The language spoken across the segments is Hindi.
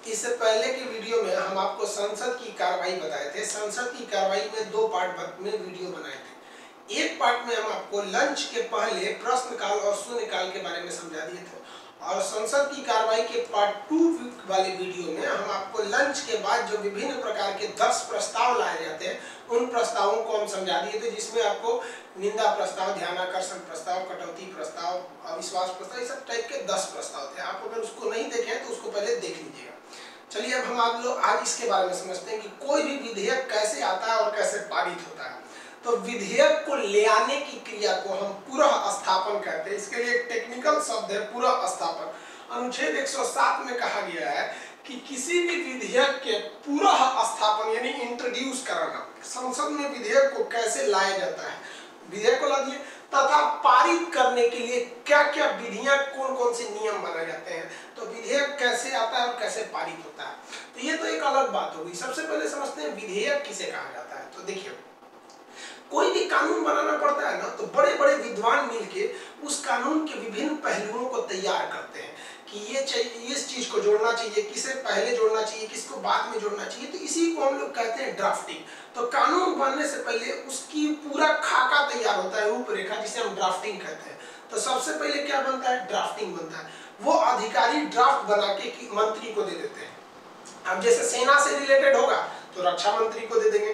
इससे पहले की वीडियो में हम आपको संसद की कार्रवाई बताए थे। संसद की कार्रवाई में दो पार्ट में वीडियो बनाए थे। एक पार्ट में हम आपको लंच के पहले प्रश्नकाल और शून्यकाल के बारे में समझा दिए थे, और संसद की कार्रवाई के पार्ट 2 वाले वीडियो में हम आपको लंच के बाद जो विभिन्न प्रकार के 10 प्रस्ताव लाए जाते हैं उन प्रस्तावों को हम समझा दिए थे, जिसमें आपको निंदा प्रस्ताव, ध्यानाकर्षण प्रस्ताव, कटौती प्रस्ताव, अविश्वास प्रस्ताव, इस सब टाइप के 10 प्रस्ताव थे। आप अगर उसको नहीं देखे तो उसको पहले देख लीजिएगा। चलिए अब हम आज इसके बारे में समझते हैं कि कोई भी विधेयक कैसे आता है और कैसे पारित होता है। तो विधेयक को ले आने की क्रिया को हम पुनः स्थापन कहते हैं। इसके लिए एक टेक्निकल शब्द है पुनः स्थापन। अनुच्छेद 107 में कहा गया है कि किसी भी विधेयक के पुनः स्थापन यानी इंट्रोड्यूस कराना, संसद में विधेयक को कैसे लाया जाता है, विधेयक को ला दिए तथा पारित करने के लिए क्या क्या विधियां, कौन कौन से नियम बनाए जाते हैं, तो विधेयक कैसे आता है और कैसे पारित होता है। तो ये तो एक अलग बात होगी। सबसे पहले समझते हैं विधेयक किसे कहा जाता है। तो देखिए, कोई भी कानून बनाना पड़ता है ना, तो बड़े बड़े विद्वान मिलके उस कानून के विभिन्न पहलुओं को तैयार करते हैं कि ये चाहिए, इस चीज को जोड़ना चाहिए, किसे पहले जोड़ना चाहिए, किसको बाद में जोड़ना चाहिए। तो इसी को हम लोग कहते हैं ड्राफ्टिंग। तो कानून बनने से पहले उसकी पूरा खाका तैयार होता है, रूपरेखा, जिसे हम ड्राफ्टिंग कहते हैं। तो सबसे पहले क्या बनता है, ड्राफ्टिंग बनता है। वो अधिकारी ड्राफ्ट बना के मंत्री को दे देते हैं। अब जैसे सेना से रिलेटेड होगा तो रक्षा मंत्री को दे देंगे,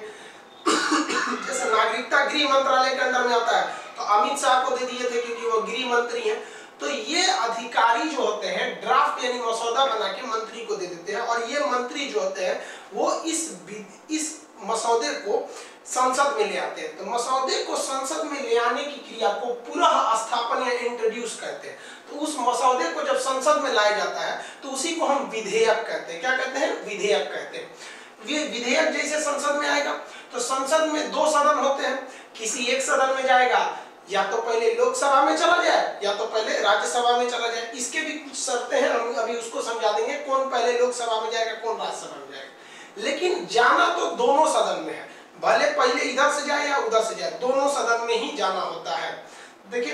जैसे नागरिकता गृह मंत्रालय के अंदर में आता है तो अमित शाह को दे दिए थे क्योंकि वो गृह मंत्री हैं। तो ये अधिकारी जो होते हैं ड्राफ्ट यानी मसौदा बना के मंत्री को दे देते हैं, और ये मंत्री जो होते हैं वो इस मसौदे को संसद में ले आते हैं। तो मसौदे को संसद में ले आने की क्रिया को पुनः स्थापन या इंट्रोड्यूस कहते हैं। तो उस मसौदे को जब संसद में लाया जाता है तो उसी को हम विधेयक कहते हैं। क्या कहते हैं, विधेयक कहते हैं। विधेयक जैसे संसद में आएगा तो संसद में 2 सदन होते हैं। किसी एक सदन में जाएगा, या तो पहले लोकसभा में चला जाए या तो पहले राज्यसभा में चला जाए। इसके भी कुछ शर्तें हैं, हम अभी उसको समझा देंगे, कौन पहले लोकसभा में जाएगा, कौन राज्यसभा में जाएगा। लेकिन जाना तो दोनों सदन में है, भले पहले इधर से जाए या उधर से जाए, दोनों सदन में ही जाना होता है। देखिए,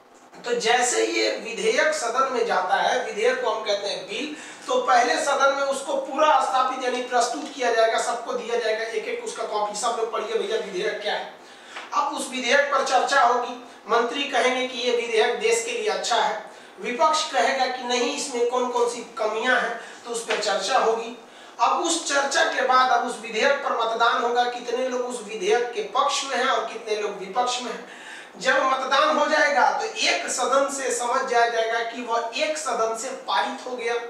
तो जैसे ये विधेयक सदन में जाता है, विधेयक को हम कहते हैं बिल, तो पहले सदन में उसको पूरा स्थापित यानी प्रस्तुत किया जाएगा, सबको दिया जाएगा एक एक उसका कॉपी, सब लोग पढ़िए भैया विधेयक क्या है। अब उस विधेयक पर चर्चा होगी, मंत्री कहेंगे कि ये विधेयक देश के लिए अच्छा है, विपक्ष कहेगा कि नहीं इसमें कौन कौन सी कमियां हैं, तो उस पर चर्चा होगी। अब उस चर्चा के बाद अब उस विधेयक पर मतदान होगा, कितने लोग उस विधेयक के पक्ष में हैं और कितने लोग विपक्ष में हैं। जब मतदान हो जाएगा तो एक सदन से समझ जाएगा कि वह एक सदन से पारित हो गया।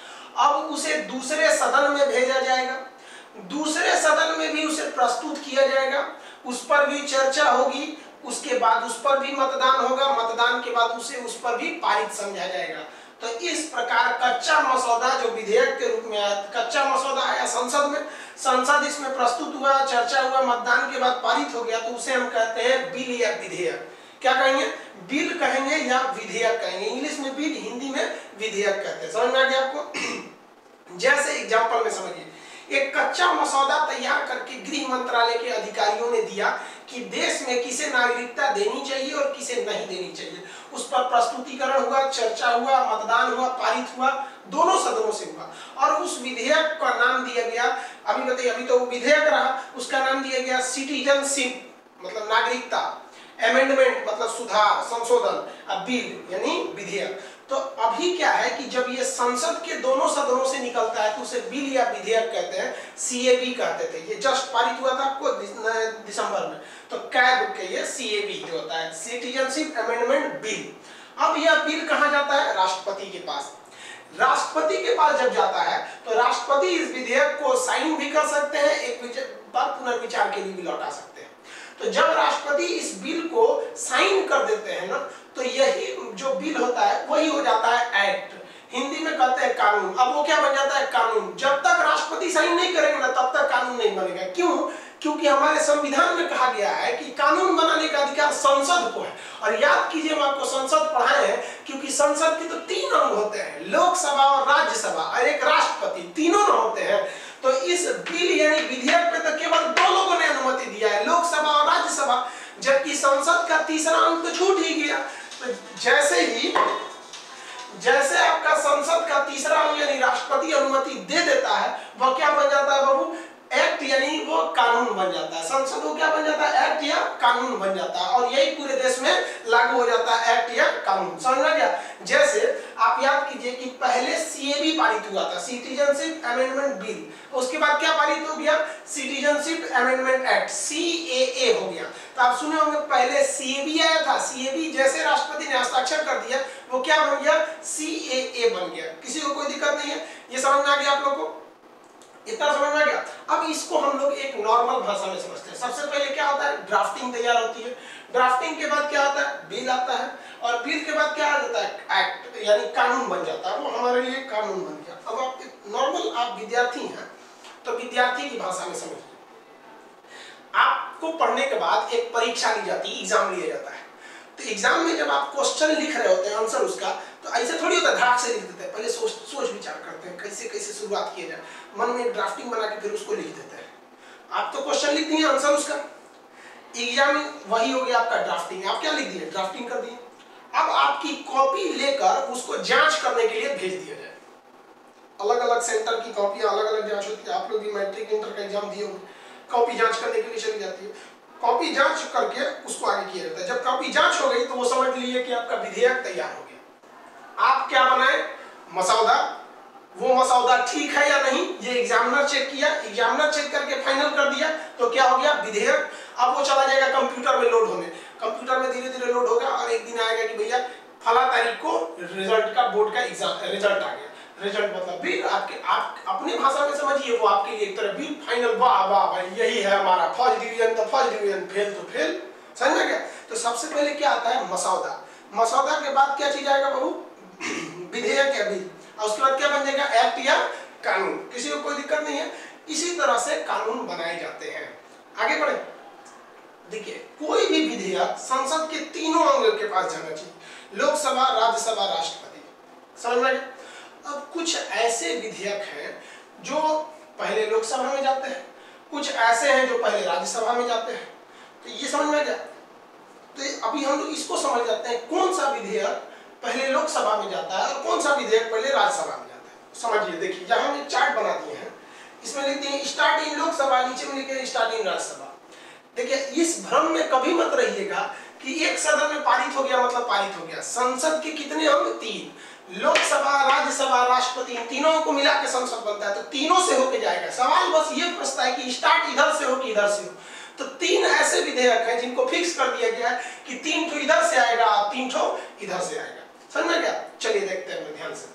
अब उसे दूसरे सदन में भेजा जाएगा, दूसरे सदन में भी उसे प्रस्तुत किया जाएगा, उस पर भी चर्चा होगी, उसके बाद उस पर भी मतदान होगा, मतदान के बाद उसे उस पर भी पारित समझा जाएगा। तो इस प्रकार कच्चा मसौदा जो विधेयक के रूप में आया, कच्चा मसौदा आया संसद में, संसद इसमें प्रस्तुत हुआ, चर्चा हुआ, मतदान के बाद पारित हो गया, तो उसे हम कहते हैं बिल या विधेयक। क्या कहेंगे, बिल कहेंगे या विधेयक कहेंगे। इंग्लिश में बिल, हिंदी में विधेयक कहते हैं। समझ में आ गया आपको। जैसे एग्जांपल में समझिए, एक कच्चा मसौदा तैयार करके गृह मंत्रालय के अधिकारियों ने दिया कि देश में किसे नागरिकता देनी चाहिए और किसे नहीं देनी चाहिए। उस पर प्रस्तुतिकरण हुआ, चर्चा हुआ, मतदान हुआ, पारित हुआ, दोनों सदनों से हुआ, और उस विधेयक का नाम दिया गया, अभी बताइए, अभी तो विधेयक रहा, उसका नाम दिया गया सिटीजनशिप मतलब नागरिकता, अमेंडमेंट मतलब सुधार, संशोधन, अब बिल यानी विधेयक। तो अभी क्या है कि जब ये संसद के दोनों सदनों से निकलता है तो उसे बिल या विधेयक कहते हैं, सीएबी कहते थे। ये जस्ट पारित हुआ था आपको दिसंबर में, तो कैब के ये सीएबी जो होता है, सिटीजनशिप अमेंडमेंट बिल। अब यह बिल कहाँ जाता है, राष्ट्रपति के पास। राष्ट्रपति के पास जब जाता है तो राष्ट्रपति इस विधेयक को साइन भी कर सकते हैं, एक बार पुनर्विचार के लिए भी लौटा सकते हैं। तो जब राष्ट्रपति इस बिल को साइन कर देते हैं ना, तो यही जो बिल होता है वही हो जाता है एक्ट, हिंदी में कहते हैं कानून। अब वो क्या बन जाता है, कानून। जब तक राष्ट्रपति साइन नहीं करेंगे ना तब तक कानून नहीं बनेगा। क्यों, क्योंकि हमारे संविधान में कहा गया है कि कानून बनाने का अधिकार संसद को है। और याद कीजिए, हम आपको संसद पढ़ाए हैं क्योंकि संसद के तो 3 अंग होते हैं, लोकसभा और राज्यसभा और एक राष्ट्रपति, तीनों न होते हैं। तो इस बिल यानी विधेयक पे तो केवल 2 लोगों ने अनुमति दिया है, लोकसभा और राज्यसभा, जबकि संसद का तीसरा अंग तो छूट ही गया। तो जैसे आपका संसद का तीसरा अंग यानी राष्ट्रपति अनुमति दे देता वह क्या बन जाता है बाबू, एक्ट, यानी वो कानून बन जाता है। संसद वो क्या बन जाता है, एक्ट या कानून बन जाता है, और यही पूरे देश में लागू हो जाता है, एक्ट या कानून। समझ में गया? जैसे आप याद कीजिए कि पहले सीएबी पारित हुआ था, सिटीजनशिप अमेंडमेंट बिल, उसके बाद क्या पारित हो गया, सिटीजनशिप अमेंडमेंट एक्ट, सीएए हो गया। तो आप सुने होंगे पहले सीएबी आया था, सीएबी जैसे राष्ट्रपति ने हस्ताक्षर कर दिया वो क्या बन गया, सीएए बन गया। किसी को कोई दिक्कत नहीं है, ये समझ में आ गया आप लोग को? इतना समझ में आ गया? अब इसको हम लोग एक नॉर्मल भाषा में समझते हैं। सबसे पहले क्या होता है, ड्राफ्टिंग तैयार होती है, ड्राफ्टिंग के बाद क्या होता है, बिल आता है, और बिल के बाद क्या आ जाता है, एक्ट, यानी कानून बन जाता है, वो हमारे लिए कानून बन गया। अब आप नॉर्मल, आप विद्यार्थी हैं तो विद्यार्थी की भाषा में समझिए। आपको पढ़ने के बाद एक परीक्षा ली जाती है, एग्जाम लिया जाता है। तो एग्जाम में जब आप क्वेश्चन लिख रहे होते हैं, आंसर उसका, तो ऐसे थोड़ी होता है धाक से लिख देते हैं, पहले सोच विचार करते हैं कैसे कैसे शुरुआत किया जाए, मन में एक ड्राफ्टिंग बना के फिर उसको लिख देते हैं। आप तो क्वेश्चन लिख दिए, आंसर उसका, एग्जाम में वही हो गया आपका ड्राफ्टिंग। आप क्या लिख दिए, ड्राफ्टिंग कर दिए। अब आपकी कॉपी लेकर उसको जांच करने के लिए भेज दिया जाए। अलग अलग सेंटर की कॉपियां अलग अलग जांच होती है। आप लोग भी मैट्रिक इंटर का एग्जाम दिए होंगे, कॉपी जांच करने के लिए चली जाती है, कॉपी जांच करके उसको आगे किया जाता है। जब कॉपी जांच हो गई तो वो समझ लीजिए कि आपका विधेयक तैयार हो गया। आप क्या बनाए, मसौदा, वो मसौदा ठीक है या नहीं ये एग्जामिनर चेक किया, एग्जामिनर चेक करके फाइनल कर दिया, तो क्या हो गया, विधेयक। अब वो चला जाएगा कंप्यूटर में लोड होने, कंप्यूटर में धीरे धीरे लोड होगा, और एक दिन आएगा कि भैया फला तारीख को रिजल्ट का, बोर्ड का एग्जाम रिजल्ट आ गया। रिजल्ट मतलब बिल, आप अपनी भाषा में समझिए, वो आपके लिए एक तरह बिल फाइनल, वाह वाह भाई यही है हमारा फर्स्ट डिवीजन, तो फर्स्ट डिवीजन, फेल तो फेल। समझ में गया? तो सबसे पहले क्या आता है, मसौदा। मसौदा के बाद क्या चीज आएगा बाबू, विधेयक या बिल, और उसके बाद क्या बन जाएगा, एक्ट या कानून। किसी को कोई दिक्कत नहीं है। इसी तरह से कानून बनाए जाते हैं। आगे बढ़े, देखिए कोई भी विधेयक संसद के तीनों अंगों के पास जाना चाहिए, लोकसभा, राज्यसभा, राष्ट्रपति। समझ में? अब कुछ ऐसे विधेयक हैं जो पहले लोकसभा में जाते हैं, कुछ ऐसे हैं जो पहले राज्यसभा में जाते हैं। तो ये समझ में गया? तो अभी हम लोग इसको समझ जाते हैं कौन सा विधेयक पहले लोकसभा में जाता है और कौन सा विधेयक पहले राज्यसभा में जाता है। समझिए, देखिए यहाँ हम एक चार्ट बना दिए हैं, इसमें लिखते हैं स्टार्ट इन लोकसभा, नीचे में लिखे स्टार्ट इन राज्यसभा। देखिए इस भ्रम में कभी मत रहिएगा कि एक सदन में पारित हो गया मतलब पारित हो गया। संसद के कितने अंग, तीन, लोकसभा, राज्यसभा, राष्ट्रपति, इन तीनों को मिला के संसद बनता है, तो तीनों से होके जाएगा। सवाल बस ये पूछता है कि स्टार्ट इधर से हो कि इधर से हो। तो तीन ऐसे विधेयक हैं जिनको फिक्स कर दिया गया है कि तीन ठो इधर से आएगा और तीन ठो इधर से आएगा। समझ में गया? चलिए देखते हैं ध्यान से।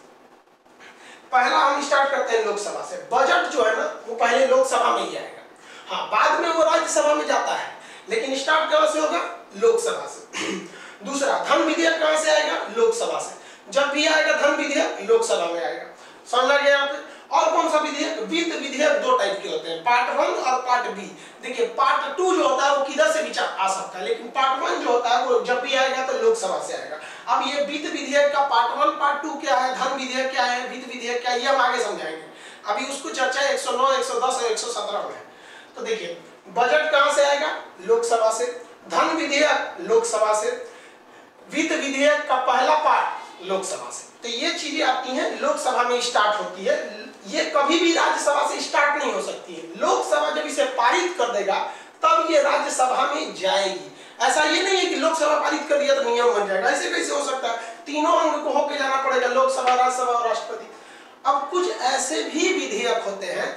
पहला हम स्टार्ट करते हैं लोकसभा से। बजट जो है ना वो पहले लोकसभा में ही आएगा, हाँ बाद में वो राज्यसभा में जाता है, लेकिन स्टार्ट कहां से होगा, लोकसभा से। दूसरा, धन विधेयक कहां से आएगा, लोकसभा से। जब भी आएगा धन विधेयक लोकसभा में आएगा। समझ आ गया यहाँ पे? और कौन सा विधेयक, वित्त विधेयक दो टाइप के होते हैं, पार्ट 1 और पार्ट बी। देखिए पार्ट 2 जो होता है वो किधर से भी आ सकता है, लेकिन पार्ट 1 जो होता है वो जब भी आएगा तो लोकसभा से आएगा। अब ये वित्त विधेयक का पार्ट 1 पार्ट 2 क्या है, धन विधेयक क्या है, वित्त विधेयक क्या है, ये हम आगे समझाएंगे। अभी उसको चर्चा 109, 110 और 117 में है। तो देखिए बजट कहां से आएगा, लोकसभा से। धन विधेयक लोकसभा से। वित्त विधेयक का पहला पार्ट लोकसभा से। तो ये चीजें आती हैं, लोकसभा में स्टार्ट होती है। ये कभी भी राज्यसभा से स्टार्ट नहीं हो सकती है। लोकसभा जब इसे पारित कर देगा तब ये राज्यसभा में जाएगी। ऐसा ये नहीं है कि लोकसभा पारित कर दिया तो नियम बन जाएगा, ऐसे कैसे हो सकता है? तीनों अंग को होके जाना पड़ेगा, लोकसभा, राज्यसभा और राष्ट्रपति। अब कुछ ऐसे भी विधेयक होते हैं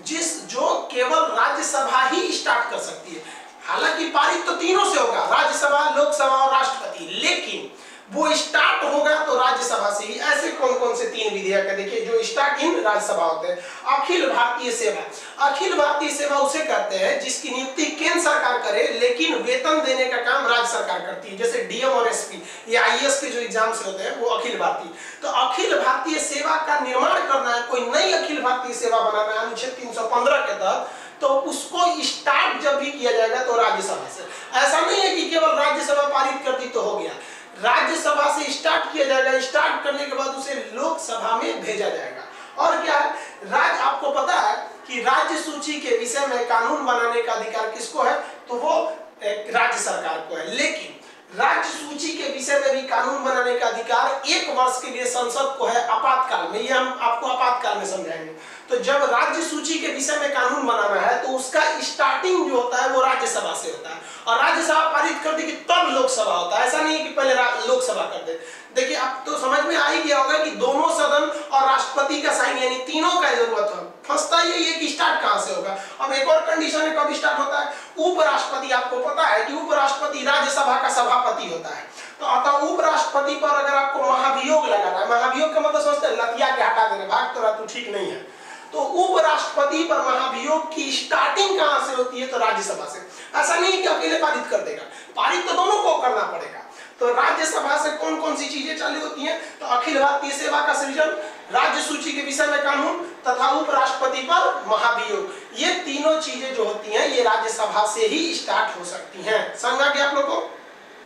जो केवल राज्यसभा ही स्टार्ट कर सकती है। हालांकि पारित तो तीनों से होगा, राज्यसभा, लोकसभा और राष्ट्रपति, लेकिन वो स्टार्ट होगा तो राज्यसभा से ही। ऐसे कौन कौन से तीन विधेयक है देखिए जो स्टार्ट इन राज्यसभा होते हैं। अखिल भारतीय सेवा। अखिल भारतीय सेवा उसे कहते हैं जिसकी नियुक्ति केंद्र सरकार करे, लेकिन वेतन देने का काम राज्य सरकार करती है। जैसे डीएम और एसपी, ये आईएएस के जो एग्जाम से होते हैं वो अखिल भारतीय। तो अखिल भारतीय सेवा का निर्माण करना है, कोई नई अखिल भारतीय सेवा बनाना है अनुच्छेद 315 के तहत, तो उसको स्टार्ट जब भी किया जाएगा तो राज्यसभा से। ऐसा नहीं है कि केवल राज्यसभा पारित कर दी तो हो गया, राज्यसभा से स्टार्ट किया जाएगा, स्टार्ट करने के बाद उसे लोकसभा में भेजा जाएगा। और क्या है, आपको पता है कि राज्य सूची के विषय में कानून बनाने का अधिकार किसको है, तो वो राज्य सरकार को है। लेकिन राज्य सूची के विषय में भी कानून बनाने का अधिकार 1 वर्ष के लिए संसद को है, आपातकाल में। ये हम आपको आपातकाल में समझाएंगे। तो जब राज्य सूची के विषय में कानून बनाना है तो उसका स्टार्टिंग जो होता है वो राज्यसभा से होता है, और राज्यसभा पारित कर देगी तब लोकसभा होता है। ऐसा नहीं कि पहले लोकसभा कर दे। देखिए अब तो समझ में आ ही गया होगा कि दोनों सदन और राष्ट्रपति का साइन यानी तीनों का जरूरत है। फंसता यही है कि स्टार्ट कहां से होगा। अब एक और कंडीशन है कब स्टार्ट होता है, उपराष्ट्रपति। आपको पता है कि उपराष्ट्रपति राज्यसभा का सभापति होता है। तो अतः उपराष्ट्रपति पर अगर आपको महाभियोग लगाना है, महाभियोग का मतलब समझते हैं लतिया के हटा देना, भाग तो रहा तू ठीक नहीं है, तो उपराष्ट्रपति पर महाभियोग की स्टार्टिंग कहां से होती है, तो राज्यसभा से। ऐसा नहीं कि अकेले पारित कर देगा, पारित तो दोनों को करना पड़ेगा। तो राज्यसभा से कौन कौन सी चीजें चालू होती हैं, तो अखिल भारतीय सेवा का सृजन, राज्य सूची के विषय में कानून तथा उपराष्ट्रपति पर महाभियोग, ये तीनों चीजें जो होती हैं ये राज्यसभा से ही स्टार्ट हो सकती हैं। समझ आ गया आप लोगों को।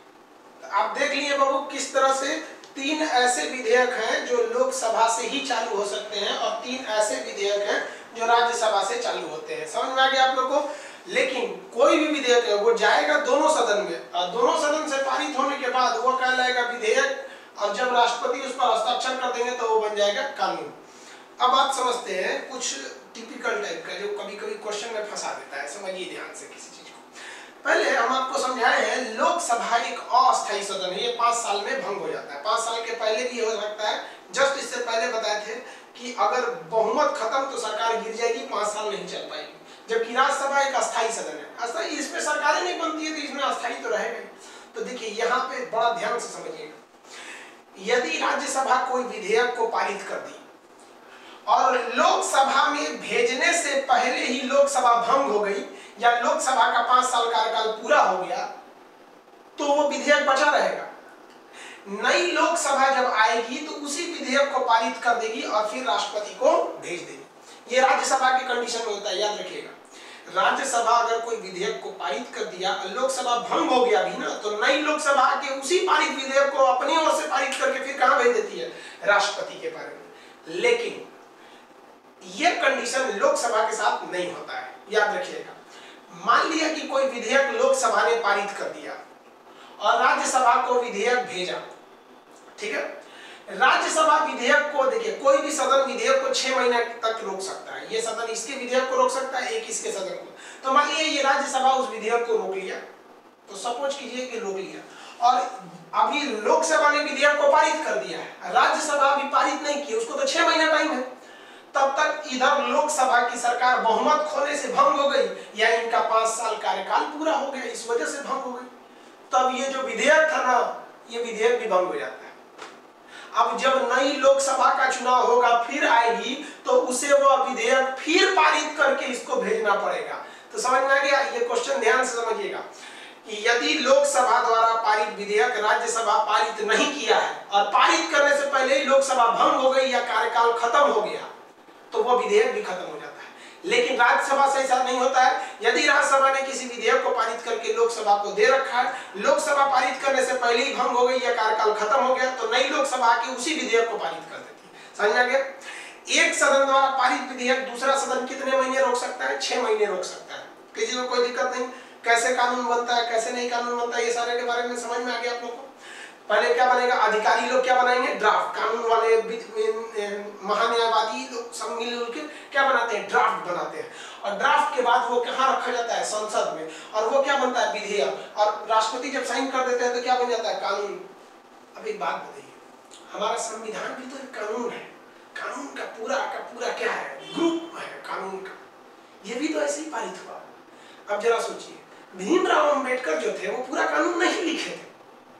आप देख लिए बाबू किस तरह से 3 ऐसे विधेयक हैं जो लोकसभा से ही चालू हो सकते हैं और 3 ऐसे विधेयक हैं जो राज्यसभा से चालू होते हैं। समझ में आ गया आप लोगों को। लेकिन कोई भी विधेयक है वो जाएगा दोनों सदन में, और दोनों सदन से पारित होने के बाद वो कहलाएगा विधेयक, और जब राष्ट्रपति उस पर हस्ताक्षर कर देंगे तो वो बन जाएगा कानून। अब आप समझते हैं कुछ टिपिकल टाइप का जो कभी कभी क्वेश्चन में फंसा देता है, समझिए ध्यान से किसी चीज को। पहले हम आपको समझाए हैं लोकसभा एक अस्थायी सदन है, ये 5 साल में भंग हो जाता है। 5 साल के पहले भी हो सकता है। जस्ट इससे पहले बताए थे कि अगर बहुमत खत्म तो सरकार गिर जाएगी, 5 साल नहीं चल पाएगी। जबकि राज्यसभा एक अस्थायी सदन है, अस्थायी इसमें सरकारें नहीं बनती है तो इसमें अस्थायी तो रहेगा। तो देखिए यहाँ पे बड़ा ध्यान से समझिएगा, यदि राज्यसभा कोई विधेयक को पारित कर दी और लोकसभा में भेजने से पहले ही लोकसभा भंग हो गई या लोकसभा का 5 साल कार्यकाल पूरा हो गया, तो वो विधेयक बचा रहेगा। नई लोकसभा जब आएगी तो उसी विधेयक को पारित कर देगी और फिर राष्ट्रपति को भेज देगी। ये राज्यसभा की कंडीशन में होता है, याद रखिएगा। राज्यसभा अगर कोई विधेयक को पारित कर दिया, लोकसभा भंग हो गया भी ना, तो नई लोकसभा के उसी पारित विधेयक को अपनी ओर से पारित करके फिर कहां भेज देती है, राष्ट्रपति के बारे में। लेकिन यह कंडीशन लोकसभा के साथ नहीं होता है, याद रखिएगा। मान लिया कि कोई विधेयक लोकसभा ने पारित कर दिया और राज्यसभा को विधेयक भेजा, ठीक है। राज्यसभा विधेयक को, देखिए कोई भी सदन विधेयक को 6 महीने तक रोक सकता है। ये सदन इसके विधेयक को रोक सकता है, एक इसके सदन को। तो मान लीजिए ये राज्यसभा उस विधेयक को रोक लिया, तो सपोज कीजिए कि रोक लिया और अभी लोकसभा ने विधेयक को पारित कर दिया है, राज्यसभा अभी पारित नहीं की, उसको तो 6 महीना टाइम है। तब तक इधर लोकसभा की सरकार बहुमत खोने से भंग हो गई या इनका 5 साल कार्यकाल पूरा हो गया, इस वजह से भंग हो गई। तब ये जो विधेयक था ना, ये विधेयक भी भंग हो जाता है। अब जब नई लोकसभा का चुनाव होगा फिर आएगी तो उसे वो विधेयक फिर पारित करके इसको भेजना पड़ेगा। तो समझ में आ गया। ये क्वेश्चन ध्यान से समझिएगा कि यदि लोकसभा द्वारा पारित विधेयक राज्यसभा पारित नहीं किया है और पारित करने से पहले ही लोकसभा भंग हो गई या कार्यकाल खत्म हो गया, तो वो विधेयक भी खत्म हो जाता है। लेकिन राज्यसभा से ऐसा नहीं होता है। यदि राज्यसभा ने किसी विधेयक को पारित करके लोकसभा को दे रखा है, लोकसभा पारित करने से पहले ही भंग हो गई या कार्यकाल खत्म हो गया, तो नई लोकसभा के उसी विधेयक को पारित कर देती है। समझ आ गया। एक सदन द्वारा पारित विधेयक दूसरा सदन कितने महीने रोक सकता है, 6 महीने रोक सकता है। किसी को कोई दिक्कत नहीं। कैसे कानून बनता है, कैसे नहीं कानून बनता है, ये सारे के बारे में समझ में आ गया आप लोग को। पहले क्या बनेगा, अधिकारी लोग क्या बनाएंगे, ड्राफ्ट। कानून वाले महान्यायवादी लोग सब मिलजुल के क्या बनाते हैं, ड्राफ्ट बनाते हैं। और ड्राफ्ट के बाद वो कहाँ रखा जाता है, संसद में, और वो क्या बनता है, विधेयक। और राष्ट्रपति जब साइन कर देते हैं तो क्या बन जाता है, कानून। अब एक बात बताइए, हमारा संविधान भी तो एक कानून है। कानून का पूरा क्या है, ग्रुप है कानून का। ये भी तो ऐसे ही पारित हुआ। अब जरा सोचिए, भीमराव अंबेडकर जो थे वो पूरा कानून नहीं लिखे थे,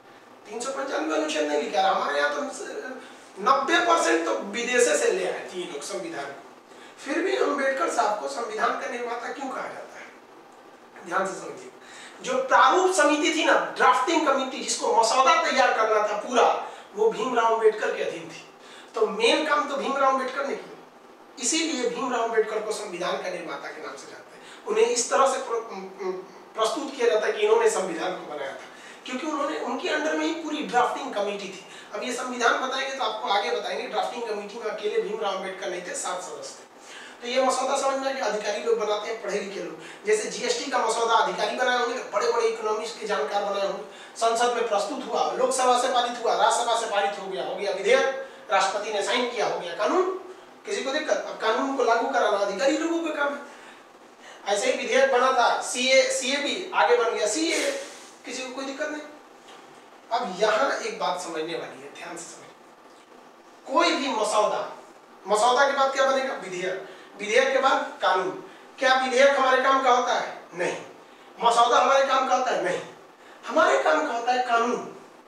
395 अनुच्छेद नहीं लिखा। हमारे यहाँ तो 90% तो विदेशे से ले आए थे लोग संविधान। फिर भी अंबेडकर साहब को संविधान का निर्माता क्यों कहा जाता है, ध्यान से समझिए। जो प्रारूप समिति थी ना, ड्राफ्टिंग कमिटी, जिसको मसौदा तैयार करना था पूरा, वो भीमराव अंबेडकर के अधीन थी। तो मेन काम तो भीमराव अंबेडकर ने किया। इसीलिए भीमराव अंबेडकर को संविधान का निर्माता के नाम से जानते हैं। उन्हें इस तरह से प्रस्तुत किया जाता है कि इन्होंने संविधान को बनाया था, क्योंकि उन्होंने, उनके अंडर में ही पूरी ड्राफ्टिंग कमेटी थी। अब ये संविधान बताएंगे तो आपको आगे बताएंगे। ड्राफ्टिंग कमेटी में अकेले भीमराव अंबेडकर नहीं थे, 7 सदस्य थे। तो ये मसौदा समझ में कि अधिकारी लोग बनाते हैं, पढ़े लिखे लोग। जैसे जीएसटी का मसौदा अधिकारी बनाए होंगे, बड़े बड़े इकोनॉमिक्स के जानकार बनाए होंगे। संसद में प्रस्तुत हुआ, लोकसभा से पारित हुआ, राज्यसभा से पारित हो गया विधेयक, राष्ट्रपति ने साइन किया, हो गया कानून। किसी को दिक्कत? अब कानून को लागू कराना अधिकारी लोगों का काम है। ऐसे ही विधेयक बना था सीए भी आगे बन गया सीए, किसी को कोई दिक्कत नहीं। अब यहाँ एक बात समझने वाली है, ध्यान से समझ। कोई भी मसौदा के बाद क्या बनेगा? विधेयक, विधेयक के बाद कानून। क्या विधेयक हमारे काम का होता है? नहीं। मसौदा हमारे काम का होता है? नहीं। हमारे काम का होता है कानून।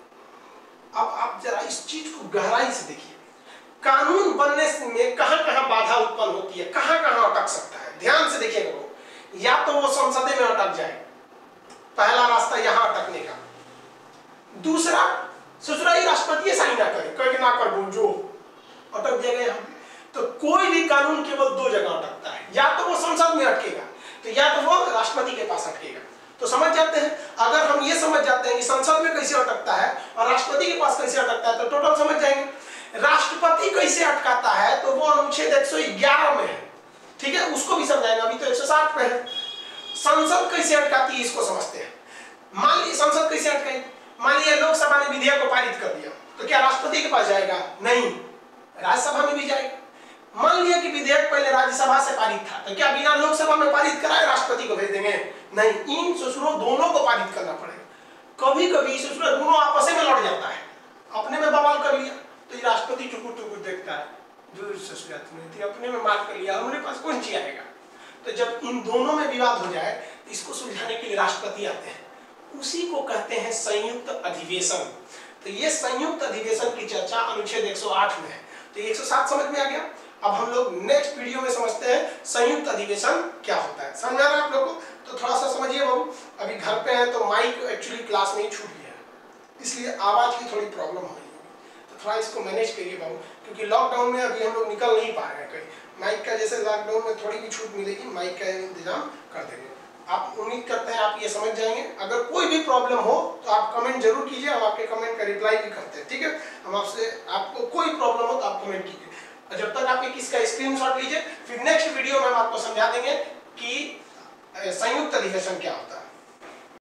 अब आप जरा इस चीज को गहराई से देखिए, कानून बनने में कहां-कहां बाधा उत्पन्न होती है, कहां-कहां अटक सकता है। ध्यान से देखिएगा, या तो वो संसद में अटक जाए, पहला रास्ता यहां अटकने का। दूसरा, ससुराई राष्ट्रपति साइन ना करे, कहे ना कर बोल जो अटक जाएगा यहाँ। तो कोई भी कानून केवल दो जगह अटकता है, या तो वो संसद में अटकेगा, तो या तो वो राष्ट्रपति के पास अटकेगा। तो समझ जाते हैं, अगर हम ये समझ जाते हैं कि संसद में कैसे अटकता है और राष्ट्रपति के पास कैसे अटकता है, तो टोटल समझ जाएंगे। राष्ट्रपति कैसे अटकाता है तो वो अनुच्छेद 111 में है, ठीक है, उसको भी समझाएंगे। अभी तो 160 पे है। संसद कैसे अटकाती है इसको समझते हैं। मान लीजिए संसद कैसे अटकाई, मान लीजिए लोकसभा ने विधेयक को पारित कर दिया, तो क्या राष्ट्रपति के पास जाएगा? नहीं, राज्यसभा में भी जाएगा। मान लिया कि विधेयक पहले राज्यसभा से पारित था, तो क्या बिना लोकसभा में पारित कराए राष्ट्रपति को भेज देंगे? नहीं, इन ससुरों दोनों को पारित करना पड़ेगा। कभी कभी ससुर दोनों आपस में लड़ जाता है, अपने में बवाल कर लिया, तो ये राष्ट्रपति टुकुर टुकुर देखता है, जो ससुर थी अपने में मार कर लिया, हमारे पास कौन ची आएगा। तो जब इन दोनों में विवाद हो जाए, तो इसको सुलझाने के लिए राष्ट्रपति आते हैं, उसी को कहते हैं संयुक्त अधिवेशन। तो ये संयुक्त अधिवेशन की चर्चा अनुच्छेद 108 में है। तो 107 समझ में आ गया। अब हम लोग नेक्स्ट वीडियो में समझते हैं संयुक्त अधिवेशन क्या होता है। समझ आ रहा है आप लोगों को? तो थोड़ा सा समझिए बाबू, अभी घर पे हैं तो माइक एक्चुअली क्लास में ही छूट गया है, इसलिए आवाज की थोड़ी प्रॉब्लम हो रही है, तो थोड़ा इसको मैनेज करिए बाबू, क्योंकि लॉकडाउन में अभी हम लोग निकल नहीं पा रहे हैं कहीं। माइक का जैसे लॉकडाउन में थोड़ी भी छूट मिलेगी, माइक का इंतजाम कर देंगे। आप उम्मीद करते हैं आप ये समझ जाएंगे। अगर कोई भी प्रॉब्लम हो तो आप कमेंट जरूर कीजिए, हम आपके कमेंट का रिप्लाई भी करते हैं, ठीक है। हम आपसे, आपको कोई प्रॉब्लम हो तो आप कमेंट कीजिए। जब तक आप इसका स्क्रीनशॉट लीजिए, फिर नेक्स्ट वीडियो में हम आपको समझा देंगे कि संयुक्त अधिवेशन क्या होता है।